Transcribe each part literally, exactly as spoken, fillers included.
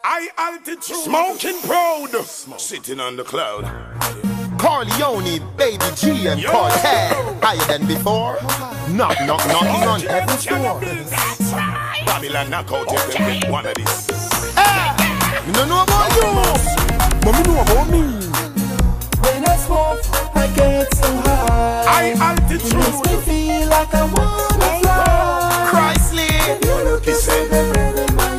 High altitude, smoking proud, sitting on the cloud. Corleone, Baby G and Cortez, higher than before. Knock, knock, knocking on heaven's door. Babylon knock out every with one of these. Hey, you don't know about you, but me know about me. When I smoke, I get so high. High altitude, it makes me feel like I wanna fly. Christly, when you look into the red in my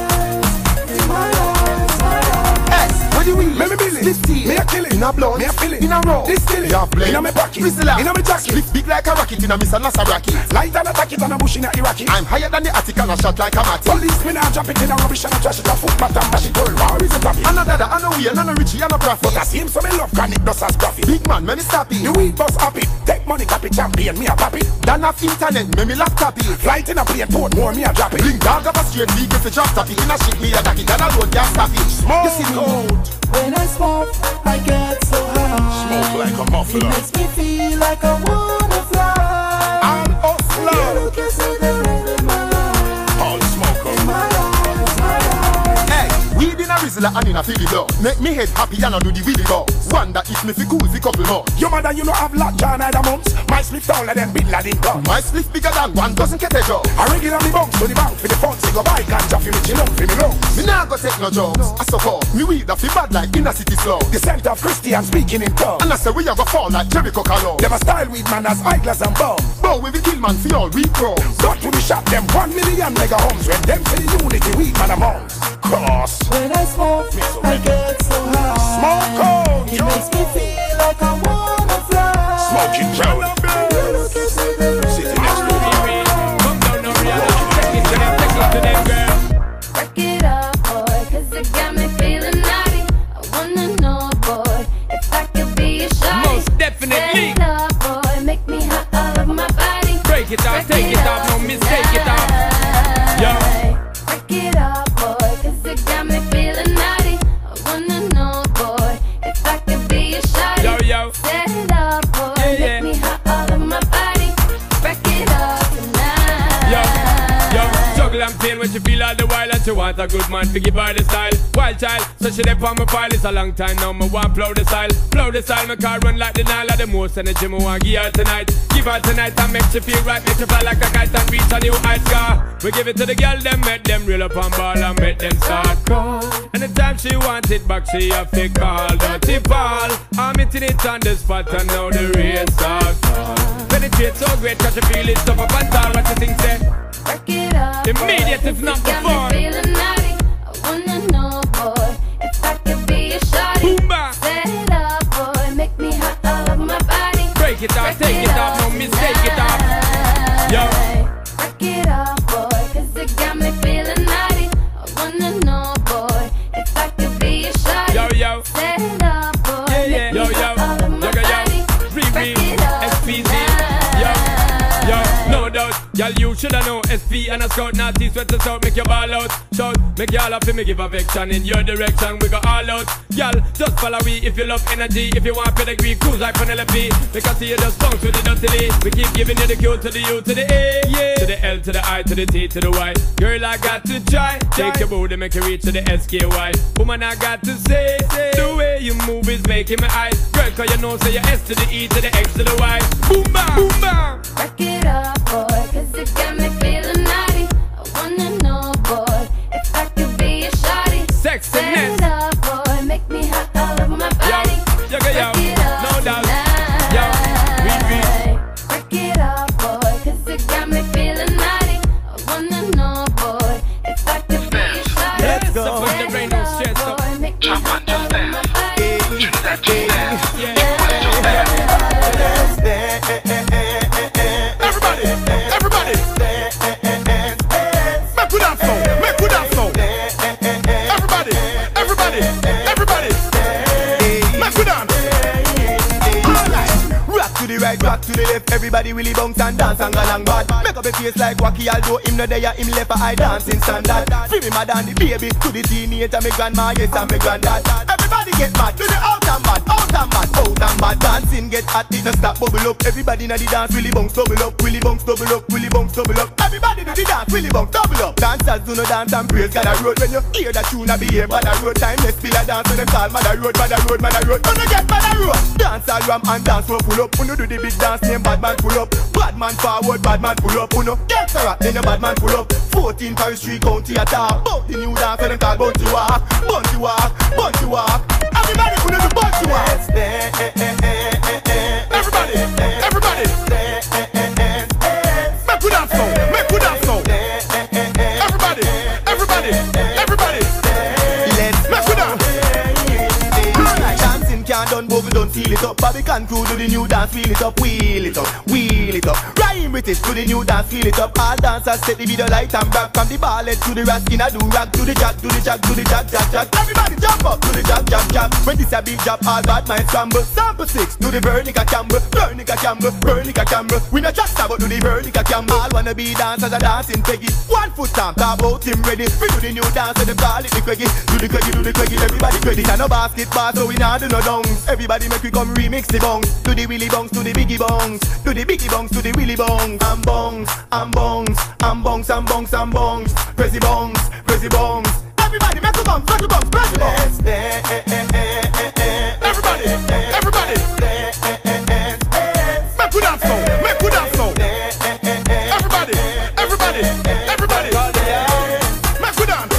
eyes, in my eyes, my eyes. Hey, what do you mean? Me me Billy, this tea, me a kill it. In a blood, me a feel it. In a row, this kill it. You have blade. In a me pocket, Whistler. In a me jacket. Big, big like a rocket in a Mister Nasaraki. Light and attack it on a bush in a Iraqi. I'm higher than the attic and a shot like a matty. Police me now drop it in a rubbish and a trash it a footpath and mash it all. War is a topic. Another da, and a wheel, and a richie, and a profit. But I see him so me love can it does as profit. Big man, me me stop it. The weed bus happy. Take money copy champion, me a pop it. Dan off internet, me me laptop it. Flight in a plane port, more me a drop it. Bring dog up a straight league if you drop top it. In a shit me a duck it, and a road gas stop it. Smoke you see me? out. When I smoke, I get so high. Smoke like a It muffler. makes me feel like I wanna fly. I'm off You loud. look and see the red in my eyes, All smoke in out. my eyes, my eyes. Hey, weed in a rizzler and in a Philly blow. Make me head happy and I do the willy go. Wonder if me fi cool fi couple more. Your mother, you know have lot John either mums. My slip taller than Bin Laden gun. My split bigger than one dozen kettle job. I regularly bounce to the bank for the funds. Go buy ganja for me chill out for me low. Me nah go take no jobs. I support me weed a fi bad like in a city slow. The center of Christian speaking in tongues. And I say we a go fall like Jericho Carlo. Them a style weed man as eyeglass and bomb. But we will kill man fi all we pro. Got to the shop them one million mega homes. When them for the unity weed man amongst. Cross. When I smoke, I get so high. Smoke out. It makes me feel like I wanna fly. Smoking proud. You look and see the red Sitting in next to my me. eyes. Come down, no reality, take it to them, take it to them, girl. Break it up, boy, cause it got me feeling naughty. I wanna know, boy, if I could be a shawty. Most definitely. Set it up, boy, make me hot all over my body. Break it off, take it off, no mistake it off. Yo. Break it up, boy, cause it got me feeling naughty. I wanna know, boy, if I could be a shawty. Yo, yo. Set it up, boy, Yeah, yeah. make me hot all over my body. Break it up tonight. Yo, yo, juggle and pain when she feel all the while and she want a good man to give her the style. Wild child, so she dip on my file. It's a long time now, me want blow the style. Blow the style, my car run like the Nile. The most energy me want give her tonight. Give her tonight and make she feel right. Make she fly like a kite and reach a new height scar. We give it to the girl, them make them reel up on ball and make them start call. Anytime she want it back, she have to call Dirty Paul. I'm hitting it on the spot and now the rain start fall. Penetrate so great, cause she feel it tough up and tall. What you think, say? Break it up, Immediate, boy, if not 'cause it got me before. feeling naughty. I wanna know, boy, if I could be a shawty. Boomba. Set it up, boy, make me hot all over my body. Break it off, take it off, no mistake it off. Yo. Break it up, boy, cause it got me feeling naughty. I wanna know, boy, if I could be a shawty. Yo, yo. Set it up, boy, Yeah, yeah. make me Yo, yo. hot all over my Yo, yo, yo. body. Free, Break free. it up S P Z. Yo. Yo, no doubt. Y'all, you shoulda know S P and a scout, naughty sweat us out, make your ball out. Shout, make y'all happy, me give affection in your direction, we go all out. Y'all, just follow we if you love energy, if you want pedigree, cruise like Penelope. Because see you just bounce with the dirty. We keep giving you the Q to the U to the A, yeah. To the L to the I to the T to the Y. Girl, I got to try. Take your booty, make you reach to the S K Y. Woman, I got to say, say, the way you move is making my eyes. Girl, cause you know, say your S to the E to the X to the Y. Boom, bam, boom, bam. Break it up, boy, cause it got me feeling naughty. I wanna know, boy, if I could be a shawty. Sexiness. Set it up, boy, make me hot all over my body. Yo, yo, yo, Break it up no doubt. tonight. Yo, read, read. Break it up, boy, cause it got me feeling naughty. I wanna know, boy, if I could be a shawty. Let's go. Set Put the rain it on, up, stress up. boy, make me hot all over my body. Yeah. Everybody, everybody. Make we dance now, make we dance now. Everybody, everybody, everybody. Make we dance. Rock to the right, rock to the left. Everybody really bounce and dance and go along bad. Make up a face like Wacky, although him no there, him left a eye dancing standard. Free me mad and the baby to the teenager, me grandma, yes and me granddad. Every Everybody get mad, do the out and bad, out and bad, out and bad. Dancing get hot, it don't stop, bubble up. Everybody in the dance, really bounce, double up, really bounce, double up, really bounce, double up. Everybody do the dance, really bounce, double up. Dancers do no dance and praise God a road. When you hear that tune, I behave on the road. Time let's feel a dance when them call Mother Road, Mother Road, Mother Road. Gonna get Mother Road. Dance all ram and dance for pull up. Uno do the big dance name bad man pull up. Bad man forward, bad man pull up. Uno get the rock, then the bad man pull up. fourteen Paris Street County attack. Bout the new dance when them call Bounty Walk, Bounty Walk, Bounty Walk. Everybody uno do Bounty Walk. Everybody, everybody. Make we dance now, make we dance now. Everybody, everybody, everybody. Let's make we dance. Dancing can't done, but we don't feel it up. Barbican crew do the new dance, feel it up, wheel it up, wheel it up. Rhyme British do the new dance, feel it up. All dancers set the video light and back. From the ballet to the raskin, I do rock, to the jack, to the jack, to the jack, jack, jack. Everybody jump up to the jack, jack, jack. When this a big job, all bad minds scramble. Sample six, do the Vernica Campbell, Vernica Campbell, Vernica Campbell. We not track star, but do the Vernica Campbell. All wanna be dancers a dancing Peggy. One foot stamp, talk about him ready. We do the new dance, so they call it the Craigie. Do the Craigie, do the Craigie, everybody Craigie. This a no basketball, so we not do no dunks. Everybody make we come remix the bongs. Do the willy bongs, do the biggie bongs. Do the biggie bongs, do the willy bongs. And bongs, and bongs, and bongs, and bongs, and bongs. Pressy bongs, pressy bongs. Everybody make a bongs, pressy bongs, pressy bongs. Everybody, everybody. Make we dance now, make we dance now. Everybody, everybody, everybody. Make we dance.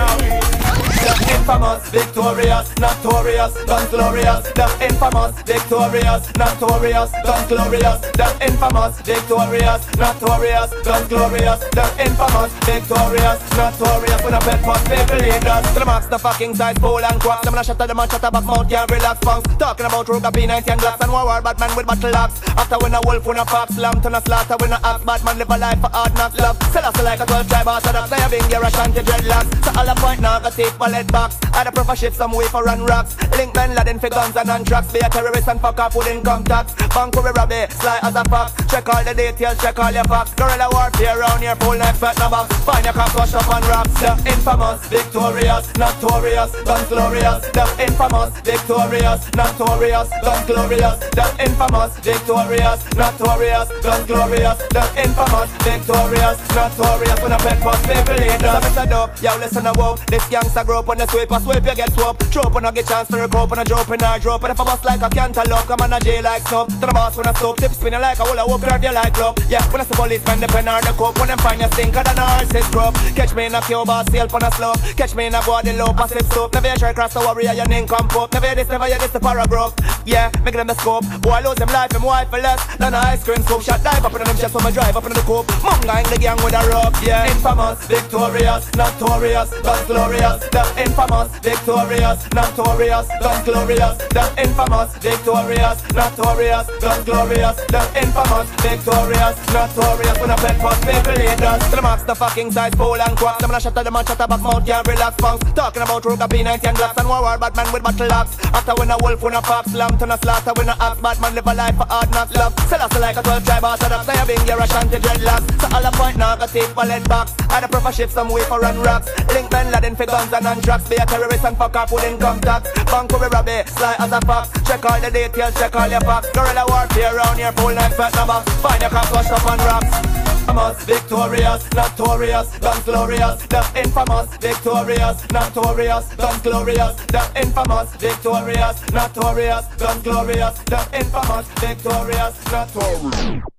The infamous, victorious, notorious, guns glorious. The infamous, victorious, notorious, guns glorious. The infamous, victorious, notorious, guns glorious. The infamous, victorious, notorious. When I bet for people leaders to the max, the fucking size, pole and quacks. I'm gonna shut the man, shut the back mouth, can't relax punks. Talking about Ruger P ninety and Glocks and war Batman with battle axe. After when a wolf, when a fox, lamb to a slaughter, when a axe, Batman live a life for hard knocks. Love, sell us like a twelve tribe orthodox. I have been here, Ashanti dreadlocks. So all the point now, got take bullet box. I the prefer shit some way for run rocks. Link Ben Laden for guns and anthrax. Be a terrorist and fuck off with income tax. Bank with robbery, sly as a fox. Check all the details, check all your facts. Guerrilla warfare around here, full neck, fat no box. Find your cops, wash up and rocks. The infamous, victorious, notorious, guns glorious. The infamous, victorious, notorious, guns glorious. The infamous, victorious, notorious, guns glorious. The infamous, victorious, notorious. When I bet for people leaders. So Mister Dope, yo listen to whoop. This gangster grow up on the sweep, a sweep you get swoop. Trope and I get chance to recoup and a drop in a drop. And if I bust like a cantaloupe, come on a J like snow. To the boss when I stop, tip spinning like a hula whoop, grab you like club. Yeah, when I see policemen, the pen or the coke. When them find you stinker than a horse's crop. Catch me in a Cuba, sail on a slope. Catch me in a Guadeloupe, a slip soap. Never you try cross the warrior, your name come pop. Never you this, never you this, the paragraph. Yeah, make them the scope. Boy, lose them life, them wife for less than a ice cream scoop. Shot dive up in them chest when I drive up in the coupe. Munga in the gang with a rope. Yeah, infamous, victorious, notorious, guns glorious. The infamous, victorious, notorious, guns glorious. The infamous, victorious, notorious, guns glorious. The infamous, victorious, notorious. When I bet for people leaders to the max, the fucking size, pole and quacks. I'm gonna shut the man, shut the back mouth, can't relax punks. Talking about Ruger P ninety and Glocks and war Batman with battle axe. After when a wolf, when a fox, lamb to a slaughter, when a axe, Batman live a life for hard knocks. Love, sell us like a twelve tribe orthodox. I have been here, Ashanti dreadlocks. So all the point now, got take bullet box. I the prefer ship some way for run rocks. Link Ben Laden for guns and anthrax. Be a terrorist and fuck off with income tax. Bank with robbery, sly as a fox. Check all the details, check all your facts. Guerrilla warfare around here, full neck, fat no box. Find your cops, wash up and rocks. Infamous, victorious, notorious, guns glorious. The infamous, victorious, notorious, guns glorious. The infamous, victorious, notorious, guns glorious. The infamous, victorious, notorious.